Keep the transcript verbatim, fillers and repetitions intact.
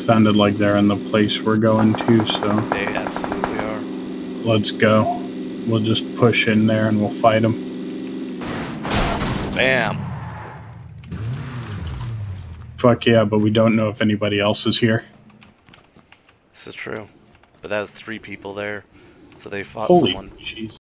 Sounded like they're in the place we're going to, so... They absolutely are. Let's go. We'll just push in there and we'll fight them. Bam! Fuck yeah, but we don't know if anybody else is here. This is true. But that was three people there, so they fought Holy someone. jeez.